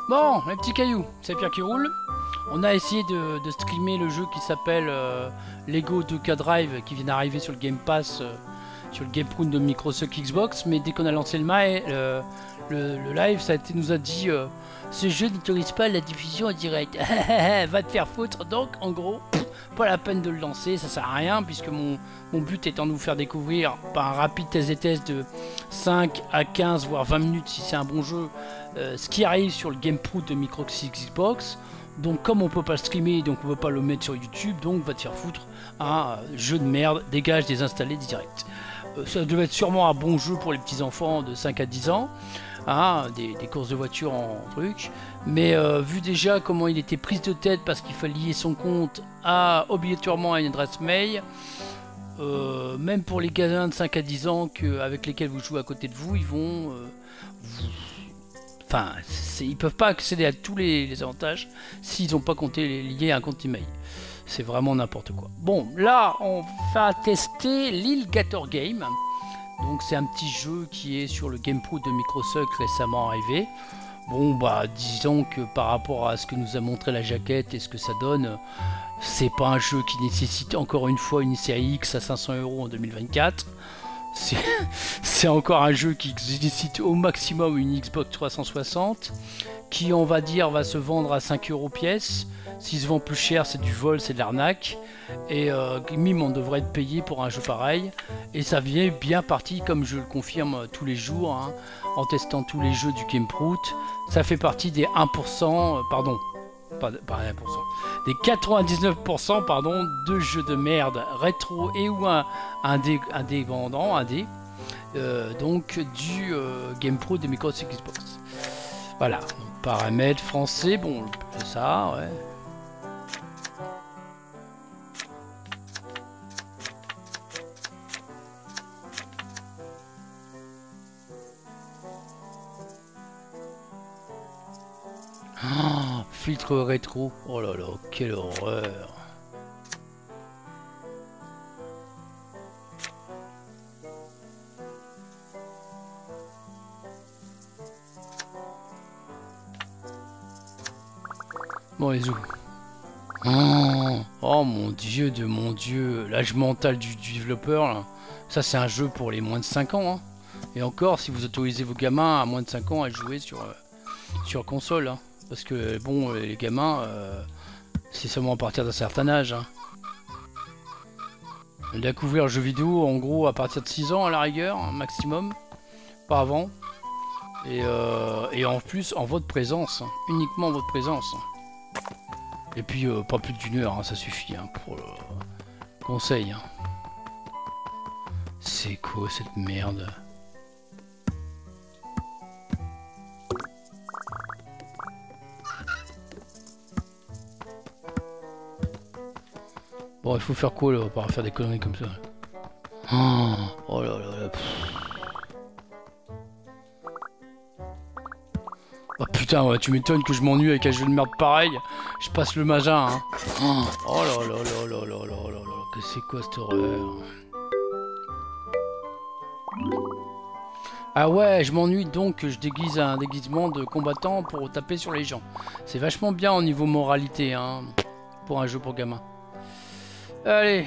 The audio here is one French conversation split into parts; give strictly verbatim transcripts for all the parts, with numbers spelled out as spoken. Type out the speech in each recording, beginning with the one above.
Bon, les petits cailloux, c'est Pierre qui roule. On a essayé de, de streamer le jeu qui s'appelle euh, Lego deux K Drive, qui vient d'arriver sur le Game Pass, euh, sur le Game Prune de Microsoft Xbox. Mais dès qu'on a lancé le, mail, euh, le, le live, ça a été, nous a dit euh, ce jeu n'autorise pas la diffusion en direct. Va te faire foutre. Donc, en gros, pff, pas la peine de le lancer, ça sert à rien, puisque mon, mon but étant de vous faire découvrir par un rapide test et test de cinq à quinze voire vingt minutes si c'est un bon jeu, euh, ce qui arrive sur le Game Prune de Microsoft Xbox. Donc comme on peut pas le streamer, donc on peut pas le mettre sur YouTube, donc va te faire foutre, un jeu de merde, dégage, désinstaller direct. Euh, ça devait être sûrement un bon jeu pour les petits enfants de cinq à dix ans, hein, des, des courses de voiture en truc, mais euh, vu déjà comment il était prise de tête parce qu'il fallait lier son compte à obligatoirement à une adresse mail, euh, même pour les gamins de cinq à dix ans que, avec lesquels vous jouez à côté de vous, ils vont... Euh, vous... Enfin, ils peuvent pas accéder à tous les, les avantages s'ils n'ont pas compté les liés à un compte email. C'est vraiment n'importe quoi. Bon, là, on va tester l'Ilgator Game. Donc, c'est un petit jeu qui est sur le Game Prune de Microsoft récemment arrivé. Bon, bah, disons que par rapport à ce que nous a montré la jaquette et ce que ça donne, c'est pas un jeu qui nécessite encore une fois une série X à cinq cents euros en deux mille vingt-quatre. C'est encore un jeu qui nécessite au maximum une Xbox trois cent soixante, qui on va dire va se vendre à cinq euros pièce. S'il se vend plus cher, c'est du vol, c'est de l'arnaque. Et euh, mime, on devrait être payé pour un jeu pareil. Et ça vient bien parti, comme je le confirme tous les jours, hein, en testant tous les jeux du Game Prune. Ça fait partie des un pour cent, euh, pardon, pas, pas un pour cent, des quatre-vingt-dix-neuf pour cent pardon, de jeux de merde rétro et ou un indépendant, un indé, euh, donc du euh, Game Prune de Microsoft Xbox. Voilà, donc, paramètres français, bon, c'est ça, ouais. Oh, filtre rétro, oh là là, quelle horreur. Bon, les où oh, oh mon dieu de mon dieu, l'âge mental du, du développeur, là. Ça c'est un jeu pour les moins de cinq ans, hein. Et encore, si vous autorisez vos gamins à moins de cinq ans à jouer sur, euh, sur console, hein. Parce que bon, les gamins, euh, c'est seulement à partir d'un certain âge, hein. Découvrir le jeu vidéo en gros à partir de six ans à la rigueur, un maximum, pas avant. Et, euh, et en plus en votre présence, hein. Uniquement en votre présence. Et puis euh, pas plus d'une heure, hein, ça suffit, hein, pour le conseil, hein. C'est quoi cette merde? Bon, il faut faire quoi là, pas faire des conneries comme ça. Oh, oh là là là. Oh putain, ouais, tu m'étonnes que je m'ennuie avec un jeu de merde pareil. Je passe le magin, hein. Oh là là là là là là là là. Que c'est quoi cette horreur? Ah ouais, je m'ennuie donc que je déguise un déguisement de combattant pour taper sur les gens. C'est vachement bien au niveau moralité, hein, pour un jeu pour gamins. Allez.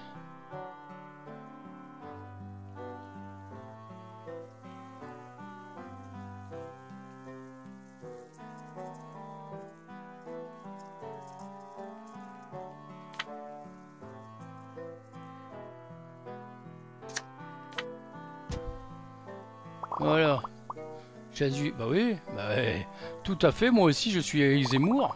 Voilà. Jésus, bah oui, bah ouais. Tout à fait, moi aussi je suis Éric Zemmour.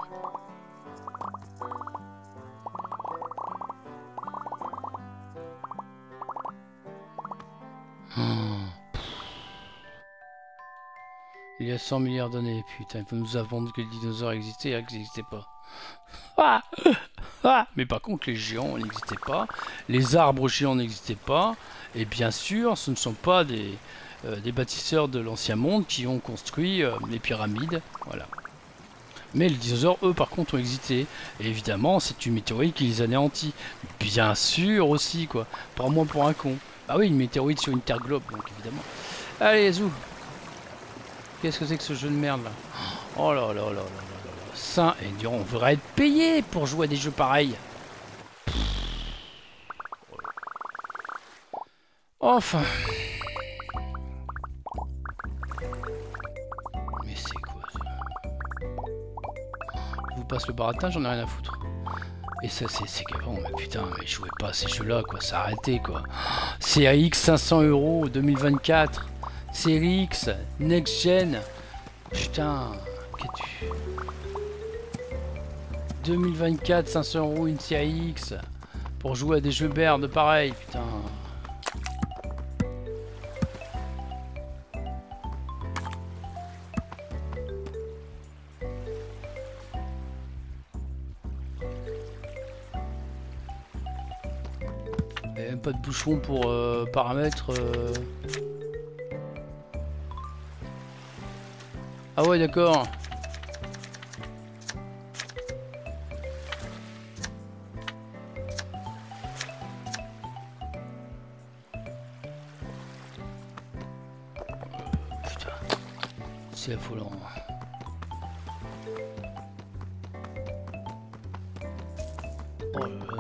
Il y a cent milliards d'années, putain, il faut nous apprendre que les dinosaures existaient et qu'ils n'existaient pas. Ah ah mais par contre, les géants n'existaient pas, les arbres géants n'existaient pas, et bien sûr, ce ne sont pas des, euh, des bâtisseurs de l'ancien monde qui ont construit euh, les pyramides, voilà. Mais les dinosaures, eux, par contre, ont existé. Et évidemment, c'est une météorite qui les anéantit. Bien sûr aussi, quoi. Prends-moi pour un con. Ah oui, une météorite sur une terre globe, donc évidemment. Allez, zou. Qu'est-ce que c'est que ce jeu de merde là? Oh là là là là là là. Ça, et on devrait être payé pour jouer à des jeux pareils. Enfin. Mais c'est quoi ça? Je vous passe le baratin, j'en ai rien à foutre. Et ça, c'est qu'avant, mais putain, mais je jouais pas à ces jeux-là, quoi. Ça a arrêté, quoi. C A X cinq cents euros deux mille vingt-quatre. Série X, Next Gen. Putain, qu'es-tu deux mille vingt-quatre, cinq cents euros une C A X. Pour jouer à des jeux B R de pareil, putain. Même pas de bouchon pour euh, paramètres. Euh... Ah ouais, d'accord. Putain, c'est affolant. Oh là là.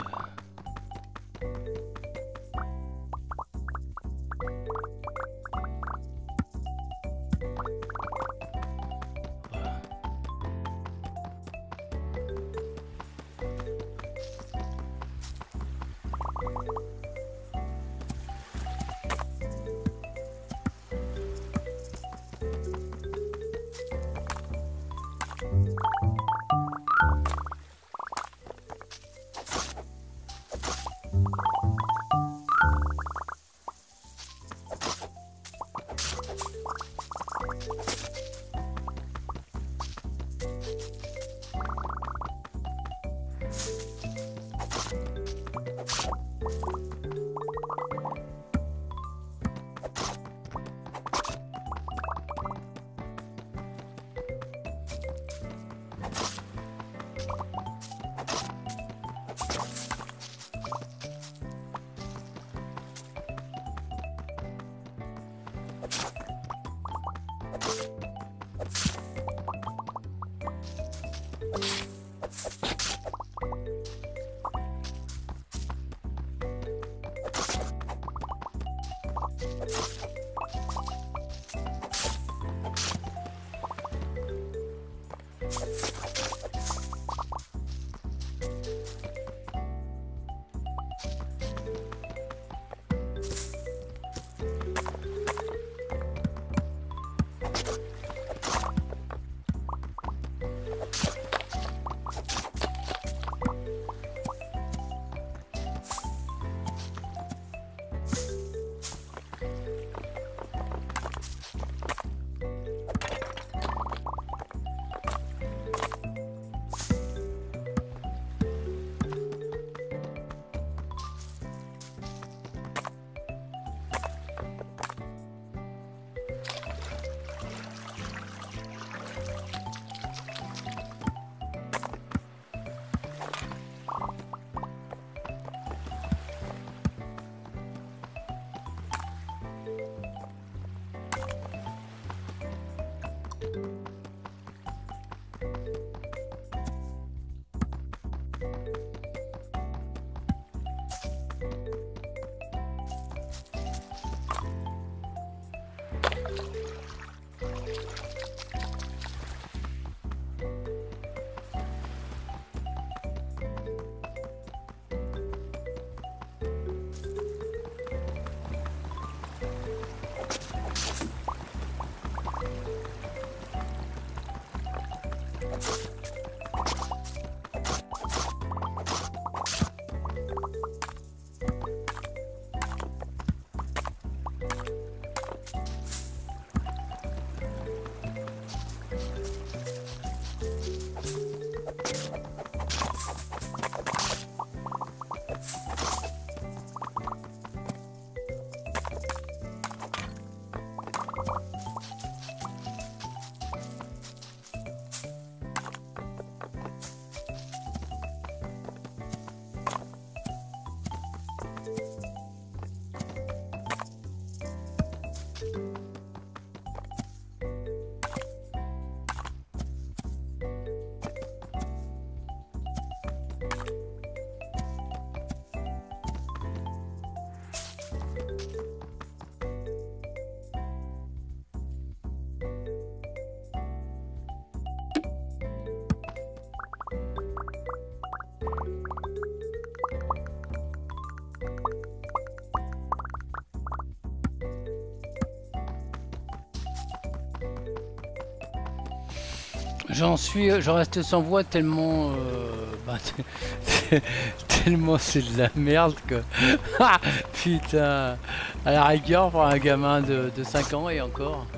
J'en suis, j'en reste sans voix tellement, euh, bah, tellement c'est de la merde que, ah, putain, à la rigueur pour un gamin de, de cinq ans et encore,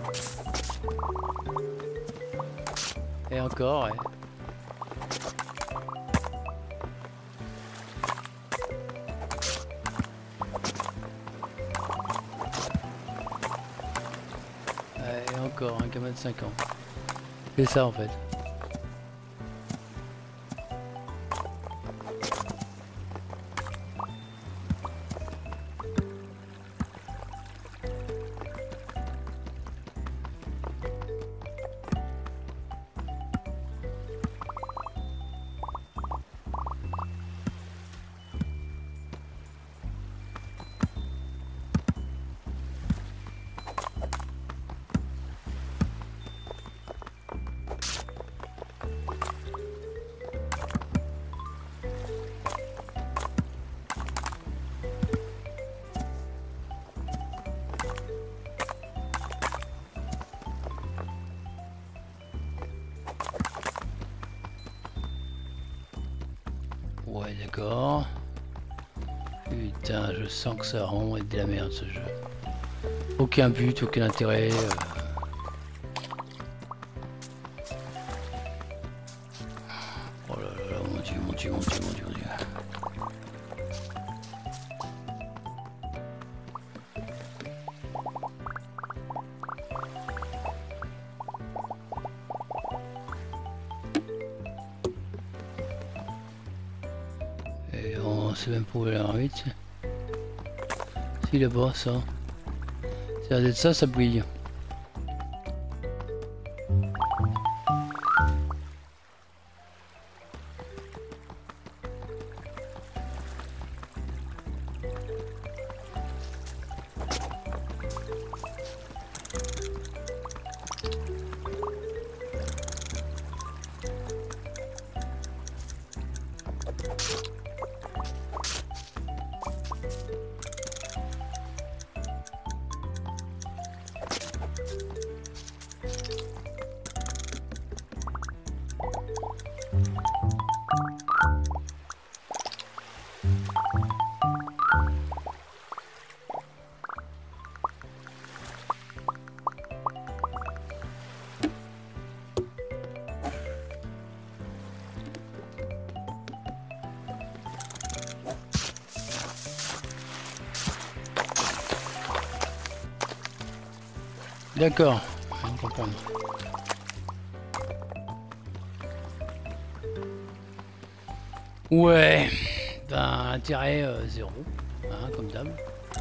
et encore, ouais. Ouais, et encore, un gamin de cinq ans. C'est ça en fait. Ouais, d'accord. Putain, je sens que ça va vraiment être de la merde ce jeu. Aucun but, aucun intérêt. Euh... Oh là là là, mon dieu, mon dieu, mon dieu, mon dieu, mon dieu. Et on sait même pas où aller en vite. Si là-bas, ça. Ça a l'air d'être ça, ça brille. D'accord, on va comprendre. Ouais, ben intérêt euh, zéro, hein, comme d'hab.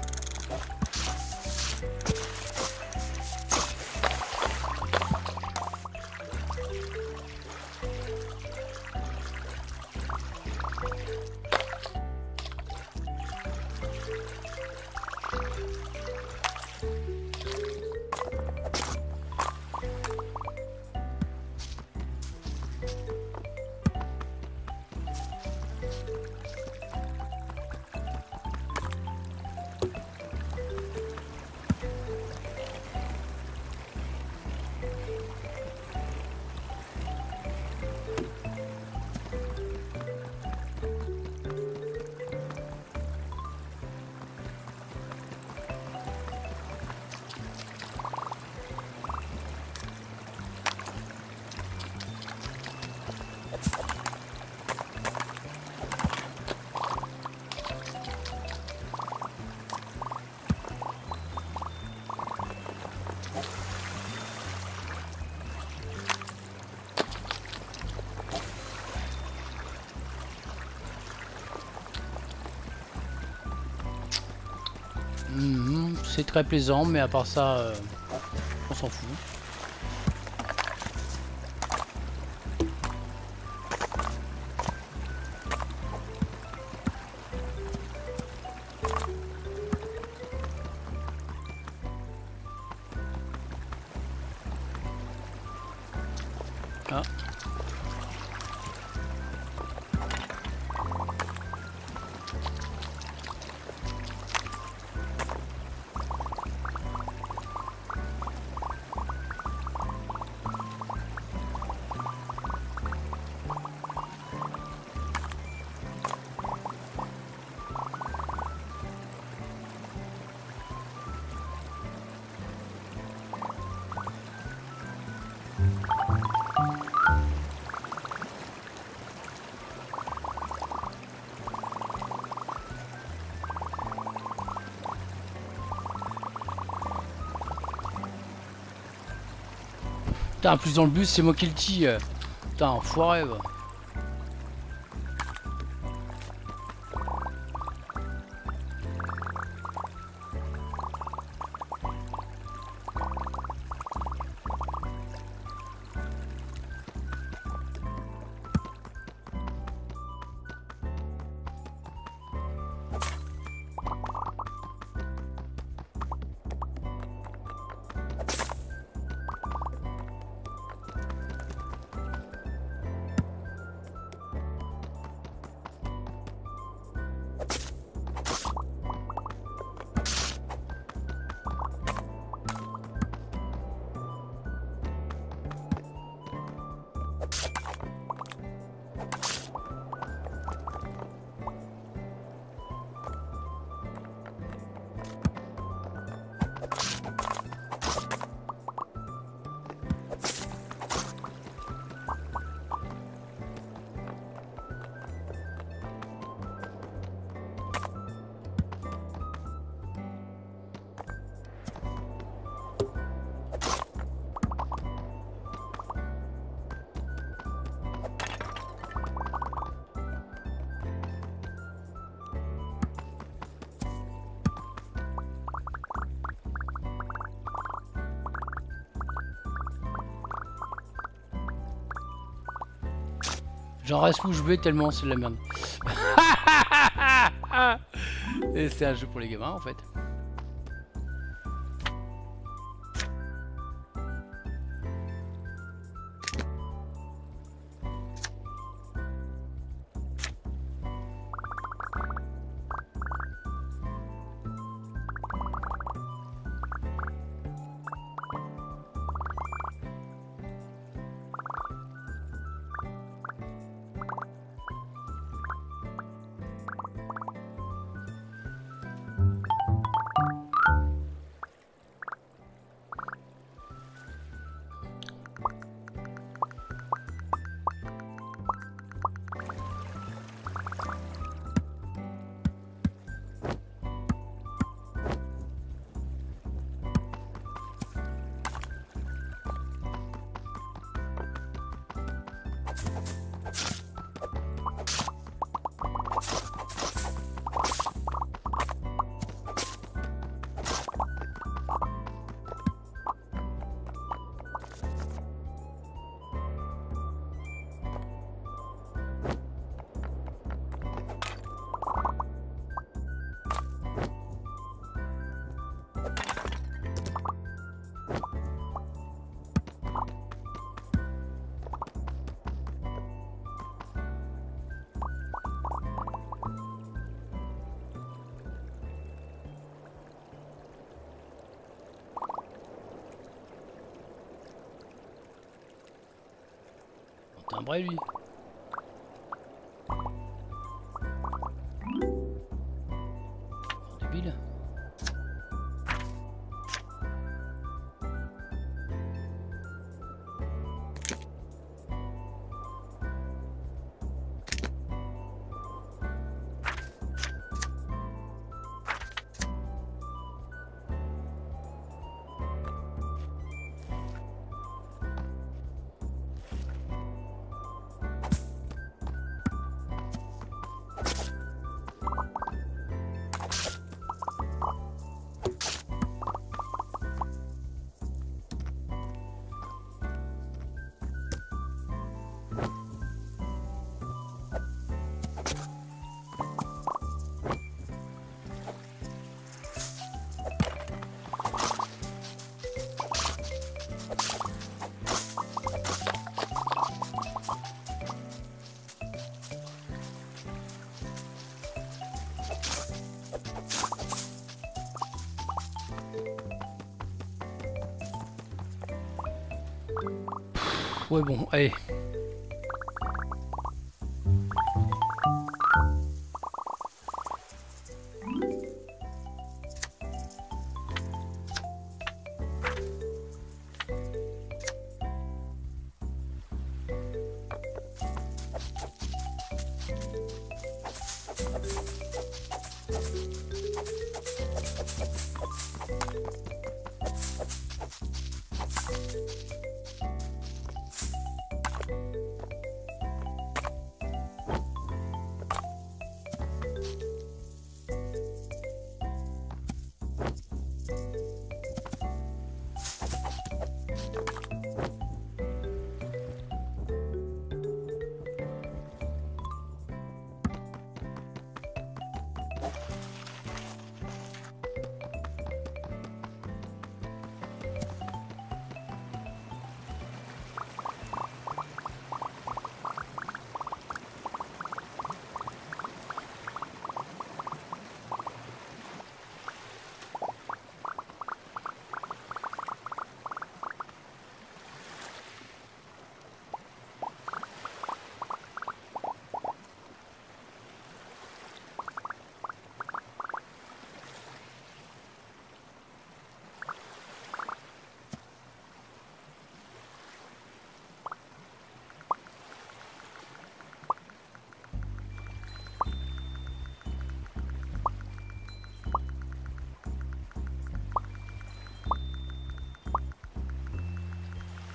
Mmh, c'est très plaisant, mais à part ça, euh, on s'en fout. Ah. Putain, en plus dans le bus, c'est moi qui le dis. Putain, enfoiré, va. J'en reste bouche bée tellement c'est de la merde. Et c'est un jeu pour les gamins en fait. Timbré lui. Débile. Ouais bon, allez.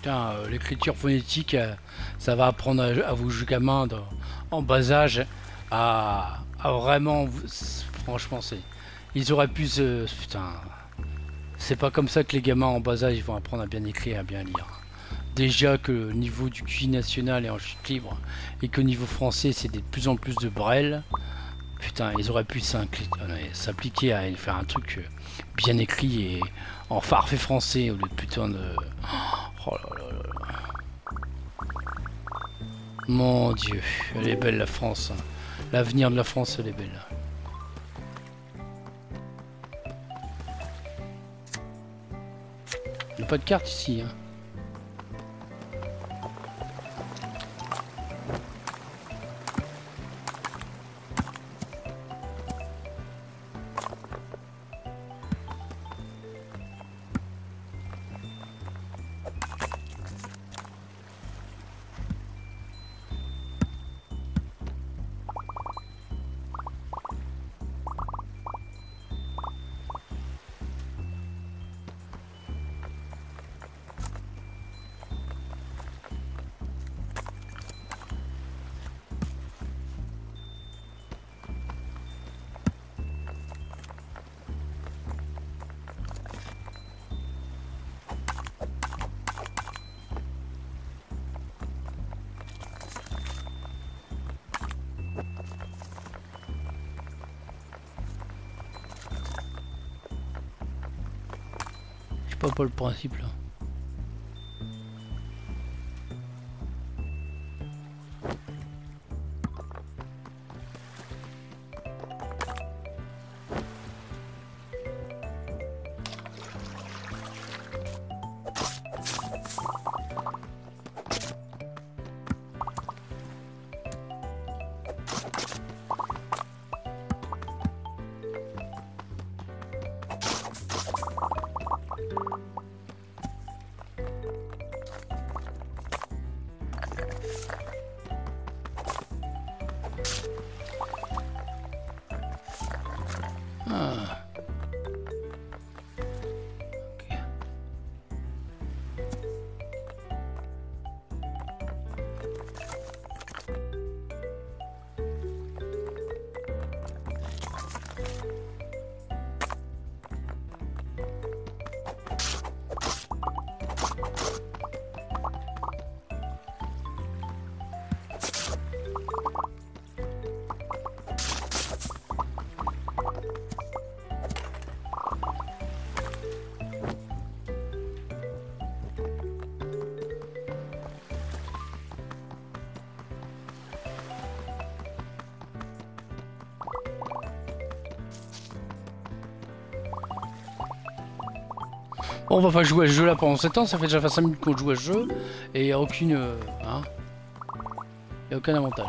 Euh, l'écriture phonétique, euh, ça va apprendre à, à vos gamins de, en bas âge à, à vraiment, franchement, c'est, ils auraient pu se, putain, c'est pas comme ça que les gamins en bas âge ils vont apprendre à bien écrire, à bien lire. Déjà que le niveau du Q I national est en chute libre et que niveau français c'est de plus en plus de brel, putain, ils auraient pu s'appliquer à faire un truc bien écrit et en parfait français au lieu de putain de... Oh là là là là. Mon Dieu, elle est belle la France. L'avenir de la France, elle est belle. Il n'y a pas de carte ici. Hein. Pas, pas le principe là. Ah. Okay. Bon, on va pas jouer à ce jeu là pendant sept ans, ça fait déjà cinq minutes qu'on joue à ce jeu et il n'y a aucune... Euh, hein, il n'y a aucun avantage.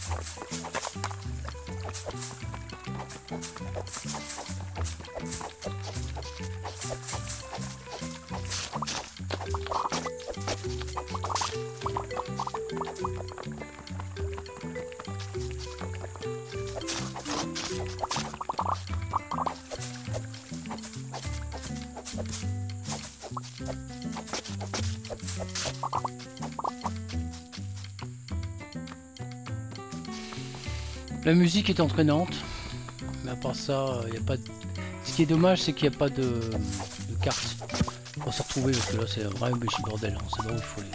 La musique est entraînante, mais à part ça, il n'y a pas de... Ce qui est dommage, c'est qu'il n'y a pas de, de carte pour se retrouver, parce que là, c'est vraiment un béchi bordel, on sait pas où il faut aller.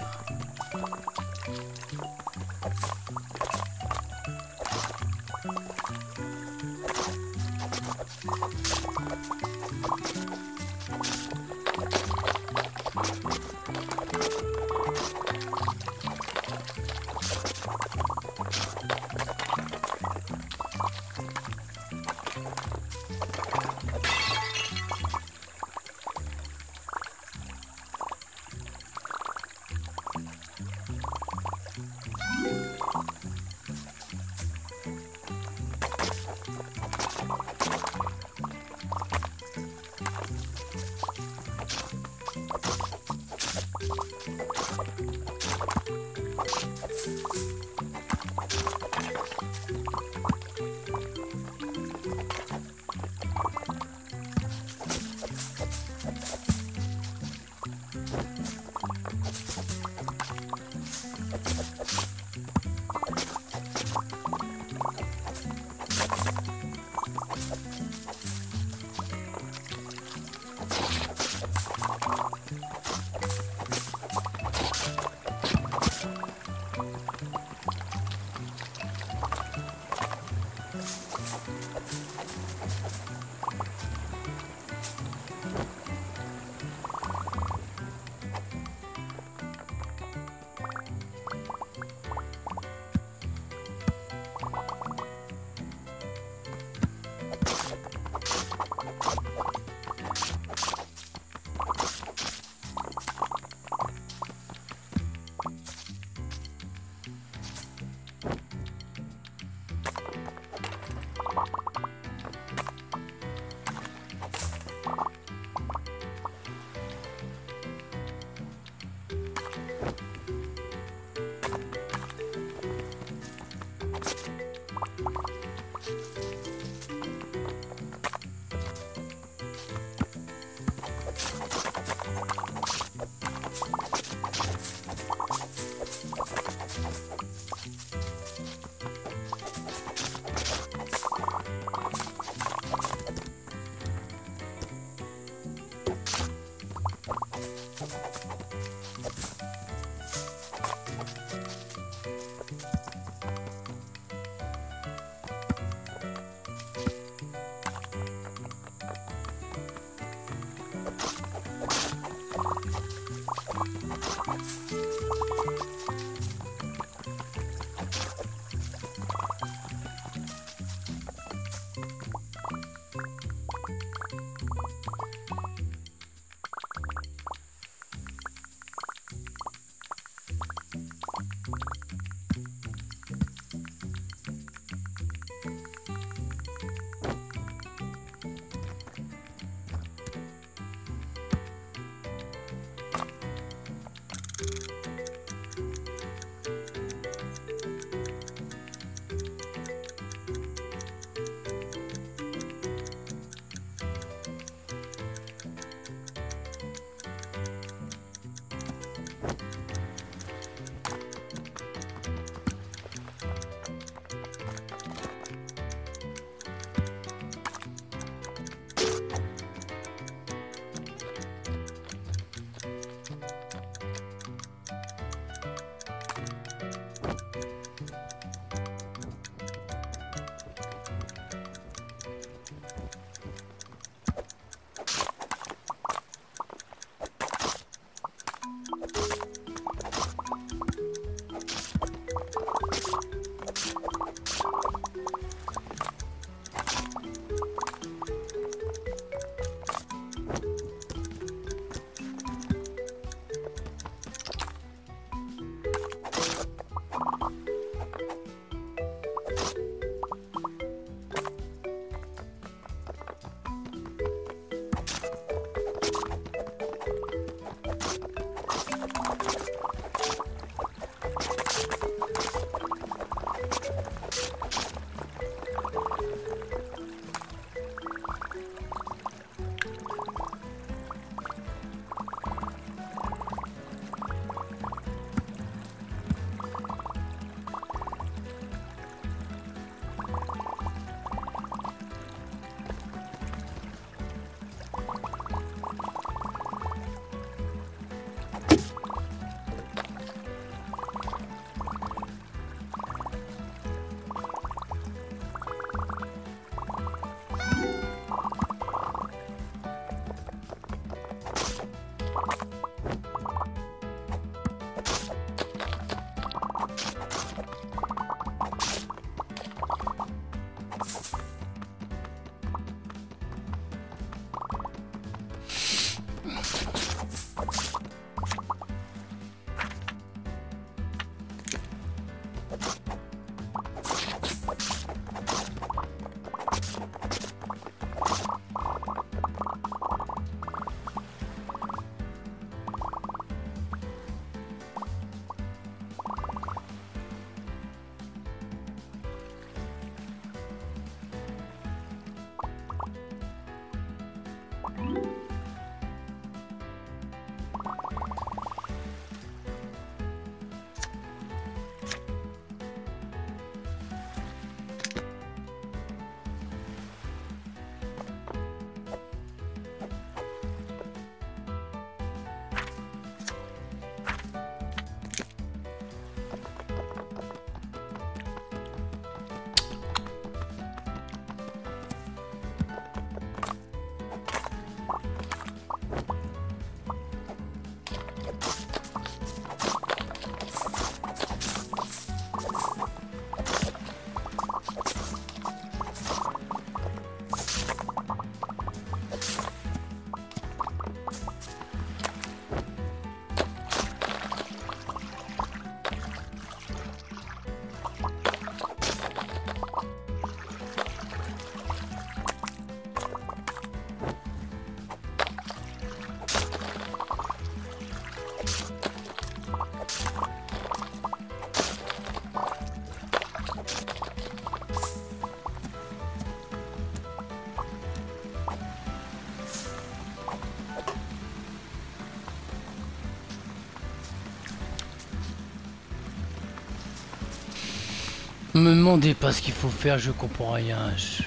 Me demandez pas ce qu'il faut faire, je comprends rien. Je...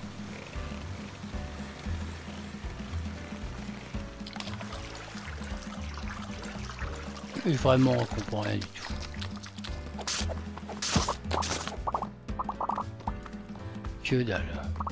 Et vraiment, on comprend rien du tout. Que dalle.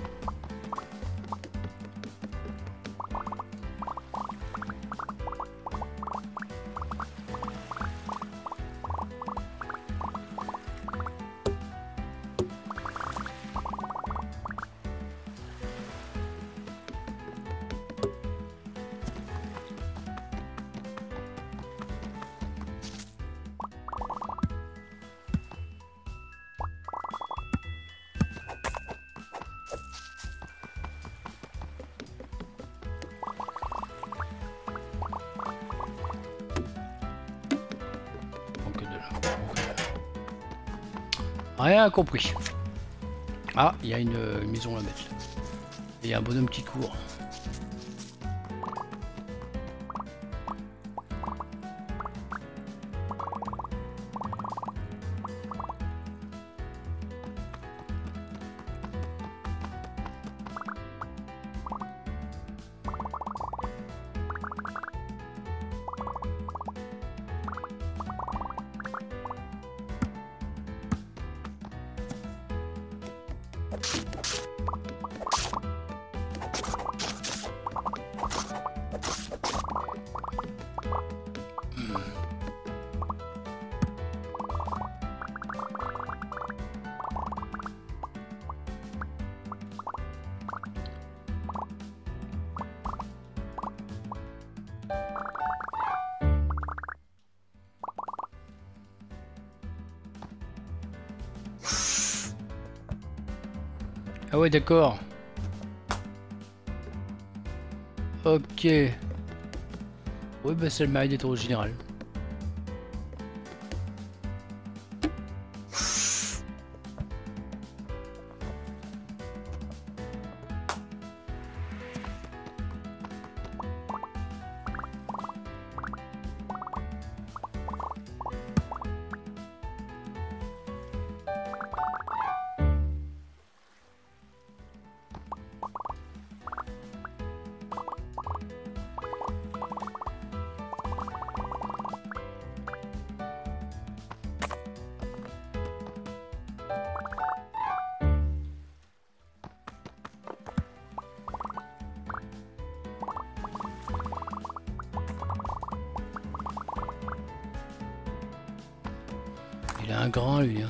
Rien compris. Ah, il y a une, une maison là-bas. Il y a un bonhomme qui court. Ah ouais, d'accord. Ok. Oui, bah c'est le mérite d'être au général. Il a un grand lui. Hein.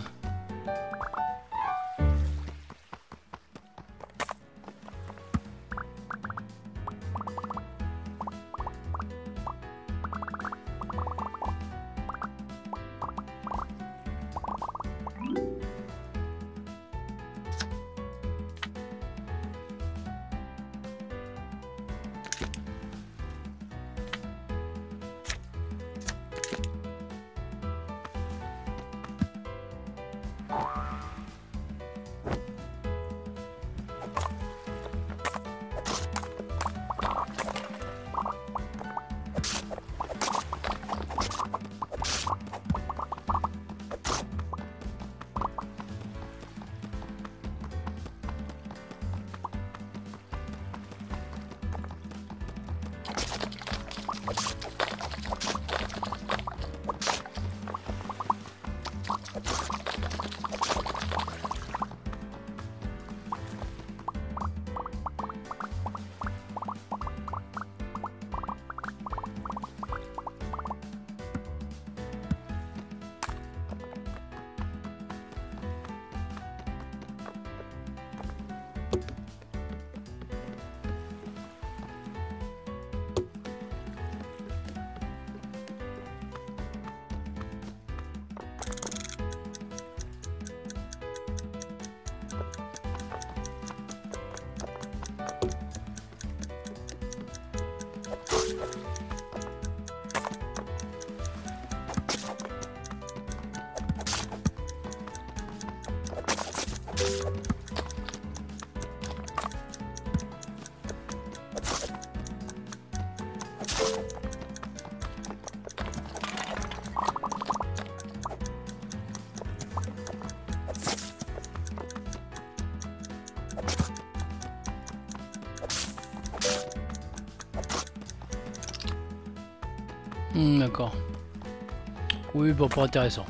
Hmm, d'accord. Oui, bon, pas intéressant.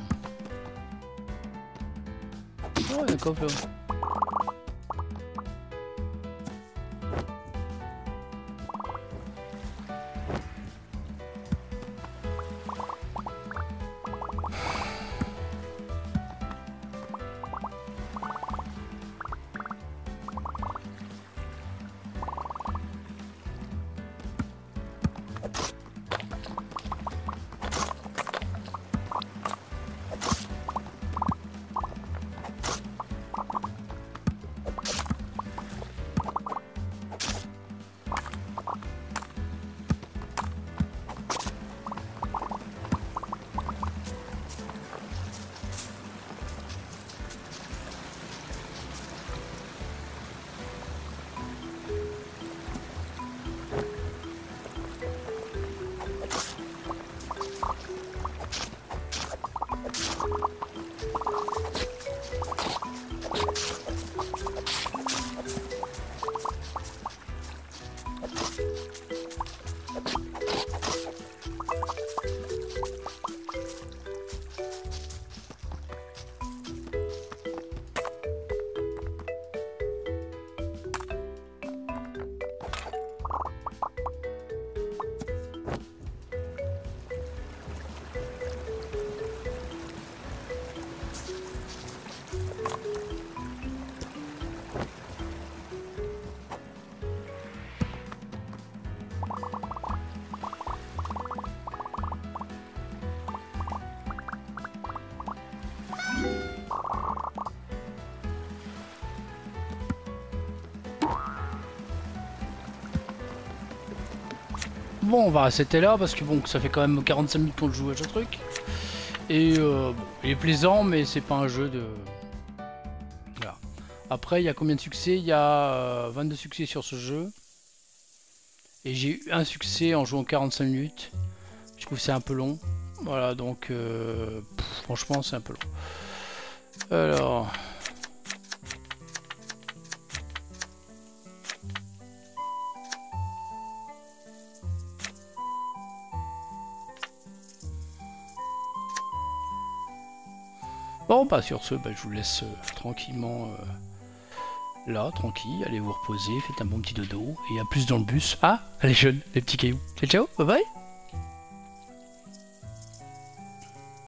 Ouais, d'accord. Bon, on va rester là parce que bon, ça fait quand même quarante-cinq minutes qu'on joue à ce truc. Et euh, bon, il est plaisant, mais c'est pas un jeu de... Voilà. Après, il y a combien de succès? Il y a euh, vingt-deux succès sur ce jeu. Et j'ai eu un succès en jouant quarante-cinq minutes. Je trouve que c'est un peu long. Voilà, donc euh, pff, franchement, c'est un peu long. Alors... Bon, bah sur ce, bah, je vous laisse euh, tranquillement euh, là, tranquille, allez vous reposer, faites un bon petit dodo, et à plus dans le bus. Ah, allez jeunes, les petits cailloux. Ciao, ciao, bye bye.